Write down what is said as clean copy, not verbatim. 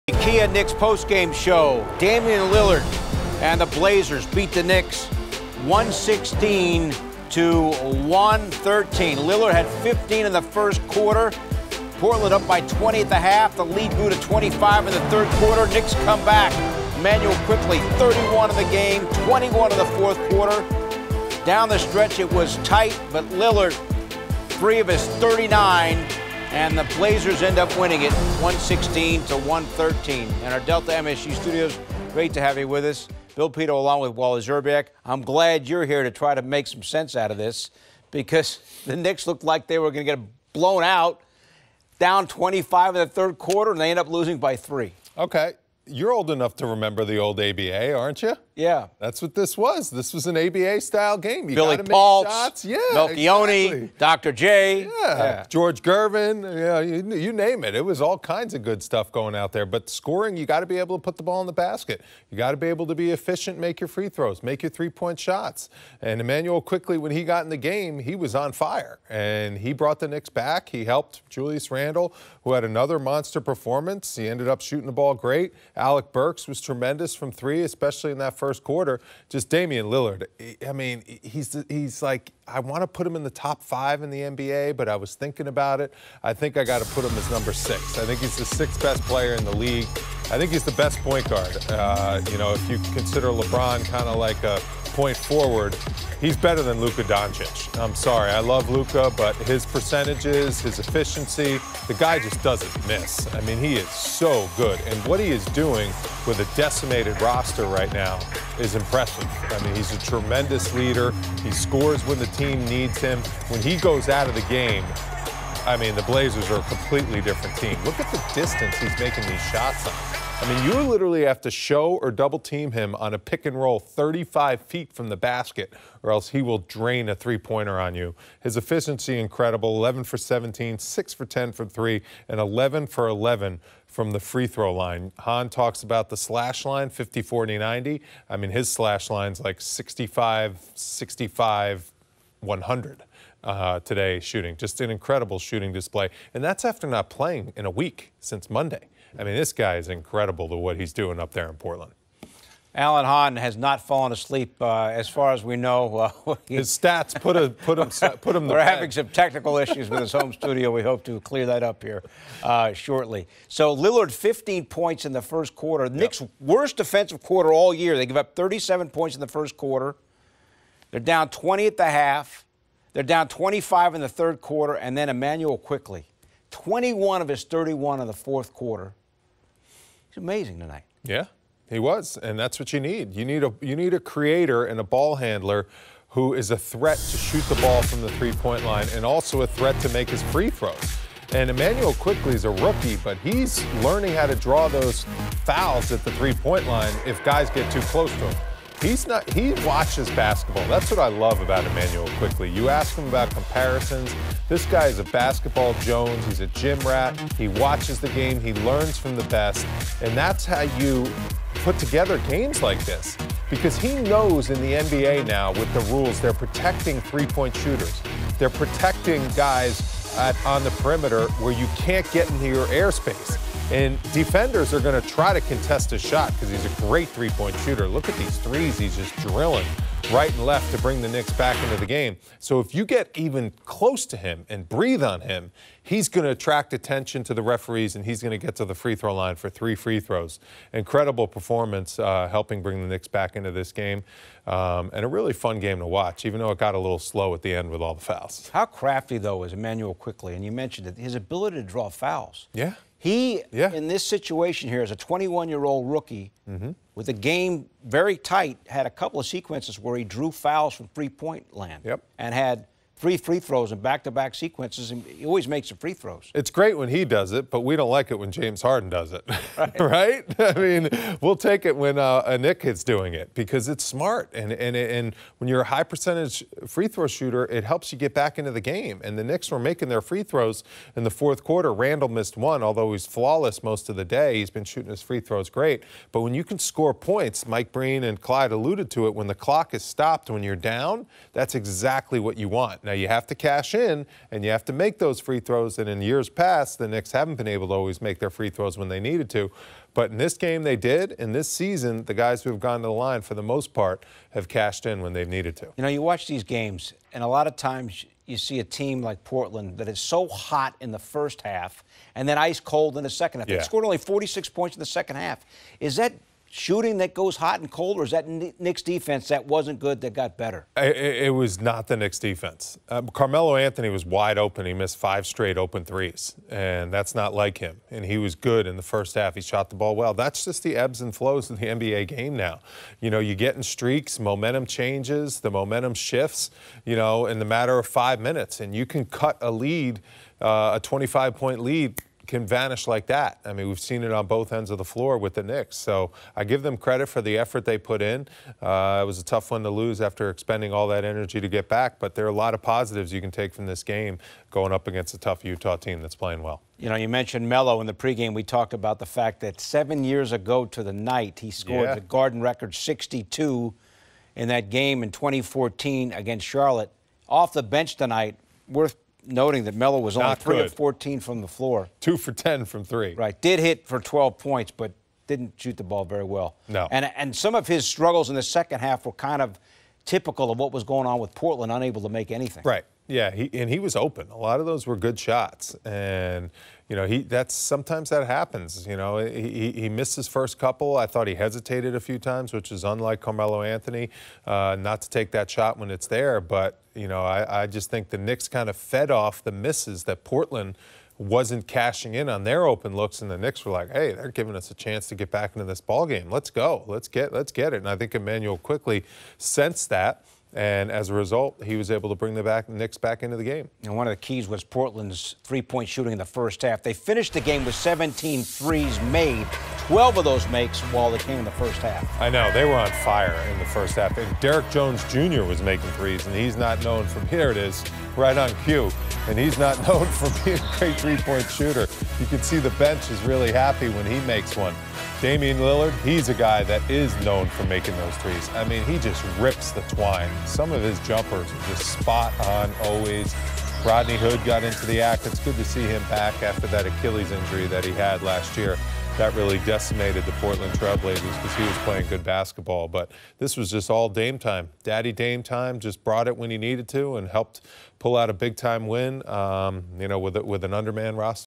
Kia Knicks postgame show. Damian Lillard and the Blazers beat the Knicks 116 to 113. Lillard had 15 in the first quarter. Portland up by 20 at the half. The lead grew to 25 in the third quarter. Knicks come back. Immanuel Quickley, 31 in the game, 21 in the fourth quarter. Down the stretch, it was tight, but Lillard, 3 of his 39, and the Blazers end up winning it 116 to 113. And our Delta MSU studios, great to have you with us. Bill Pito along with Wally Szczerbiak. I'm glad you're here to try to make some sense out of this, because the Knicks looked like they were going to get blown out, down 25 in the third quarter, and they end up losing by 3. Okay. You're old enough to remember the old ABA, aren't you? Yeah. That's what this was. This was an ABA-style game. You Billy gotta Paultz, make shots. Yeah, Melchioni, exactly. Dr. J. Yeah. George Gervin. Yeah, you name it. It was all kinds of good stuff going out there. But scoring, you got to be able to put the ball in the basket. You got to be able to be efficient, make your free throws, make your three-point shots. And Immanuel Quickley, when he got in the game, he was on fire. And he brought the Knicks back. He helped Julius Randle, who had another monster performance. He ended up shooting the ball great. Alec Burks was tremendous from 3, especially in that first quarter. Just Damian Lillard, I mean, he's like, I want to put him in the top 5 in the NBA, but I was thinking about it. I think I got to put him as number 6. I think he's the 6th best player in the league. I think he's the best point guard. You know, if you consider LeBron kind of like a point forward, he's better than Luka Doncic. I'm sorry, I love Luka, but his percentages, his efficiency, the guy just doesn't miss. I mean, he is so good. And what he is doing with a decimated roster right now is impressive. I mean, he's a tremendous leader. He scores when the team needs him. When he goes out of the game, I mean, the Blazers are a completely different team. Look at the distance he's making these shots on. I mean, you literally have to show or double team him on a pick and roll 35 feet from the basket, or else he will drain a three-pointer on you. His efficiency incredible, 11 for 17, 6 for 10 from 3, and 11 for 11 from the free throw line. Hahn talks about the slash line, 50, 40, 90. I mean, his slash line's like 65, 65, 100. Today shooting. Just an incredible shooting display. And that's after not playing in a week since Monday. I mean, this guy is incredible to what he's doing up there in Portland. Alan Hahn has not fallen asleep, as far as we know. His stats put him to We're bed. having some technical issues with his home studio. We hope to clear that up here shortly. So Lillard, 15 points in the first quarter. Yep. Knicks' worst defensive quarter all year. They give up 37 points in the first quarter. They're down 20 at the half. They're down 25 in the third quarter, and then Immanuel Quickley, 21 of his 31 in the fourth quarter. He's amazing tonight. Yeah, he was, and that's what you need. You need a creator and a ball handler who is a threat to shoot the ball from the three-point line and also a threat to make his free throws. And Immanuel Quickley is a rookie, but he's learning how to draw those fouls at the three-point line if guys get too close to him. He watches basketball. That's what I love about Immanuel Quickley. You ask him about comparisons. This guy is a basketball Jones. He's a gym rat. He watches the game. He learns from the best. And that's how you put together games like this. Because he knows in the NBA now with the rules, they're protecting three-point shooters. They're protecting guys on the perimeter where you can't get into your airspace. And defenders are going to try to contest his shot because he's a great three-point shooter. Look at these threes he's just drilling right and left to bring the Knicks back into the game. So if you get even close to him and breathe on him, he's going to attract attention to the referees, and he's going to get to the free throw line for 3 free throws. Incredible performance helping bring the Knicks back into this game. And a really fun game to watch, even though it got a little slow at the end with all the fouls. How crafty, though, is Immanuel Quickley? And you mentioned it, his ability to draw fouls. Yeah. He, in this situation here, as a 21-year-old rookie, with the game very tight, had a couple of sequences where he drew fouls from three-point land. Yep. And had 3 free throws in back-to-back sequences, and he always makes some free throws. It's great when he does it, but we don't like it when James Harden does it, right? I mean, we'll take it when a Nick is doing it because it's smart. And when you're a high-percentage free throw shooter, it helps you get back into the game. And the Knicks were making their free throws in the fourth quarter. Randle missed 1, although he's flawless most of the day. He's been shooting his free throws great. But when you can score points, Mike Breen and Clyde alluded to it, when the clock is stopped, when you're down, that's exactly what you want. Now, you have to cash in, and you have to make those free throws, and in years past, the Knicks haven't been able to always make their free throws when they needed to. But in this game, they did. In this season, the guys who have gone to the line, for the most part, have cashed in when they've needed to. You know, you watch these games, and a lot of times you see a team like Portland that is so hot in the first half and then ice cold in the second half. Yeah. They scored only 46 points in the second half. Is that shooting that goes hot and cold, or is that Knicks defense that wasn't good that got better? It was not the Knicks defense. Carmelo Anthony was wide open. He missed 5 straight open threes, and that's not like him. And he was good in the first half. He shot the ball well. That's just the ebbs and flows of the NBA game now. You know, you get in streaks, momentum changes, the momentum shifts, you know, in the matter of 5 minutes, and you can cut a lead, a 25-point lead, can vanish like that. I mean, we've seen it on both ends of the floor with the Knicks. So I give them credit for the effort they put in. It was a tough one to lose after expending all that energy to get back, but there are a lot of positives you can take from this game going up against a tough Utah team that's playing well. You know, you mentioned Melo in the pregame. We talked about the fact that 7 years ago to the night, he scored the Garden record 62 in that game in 2014 against Charlotte. Off the bench tonight, worth noting that Melo was only 3 of 14 from the floor. 2 for 10 from 3. Right. Did hit for 12 points, but didn't shoot the ball very well. No. And some of his struggles in the second half were kind of typical of what was going on with Portland, unable to make anything. Right. Yeah, he was open. A lot of those were good shots, and you know sometimes that happens. You know, he missed his first couple. I thought he hesitated a few times, which is unlike Carmelo Anthony, not to take that shot when it's there. But you know, I just think the Knicks kind of fed off the misses that Portland wasn't cashing in on their open looks, and the Knicks were like, hey, they're giving us a chance to get back into this ball game. Let's go. Let's get it. And I think Emmanuel quickly sensed that. And as a result, he was able to bring the Knicks back into the game. And one of the keys was Portland's three-point shooting in the first half. They finished the game with 17 threes made. 12 of those makes while they came in the first half. I know. They were on fire in the first half. And Derrick Jones Jr. was making threes, and he's not known from, here it is, right on cue. And he's not known for being a great three-point shooter. You can see the bench is really happy when he makes one. Damian Lillard, he's a guy that is known for making those threes. I mean, he just rips the twine. Some of his jumpers are just spot on always. Rodney Hood got into the act. It's good to see him back after that Achilles injury that he had last year. That really decimated the Portland Trailblazers because he was playing good basketball. But this was just all Dame time. Daddy Dame time, just brought it when he needed to and helped pull out a big-time win, you know, with an undermanned roster.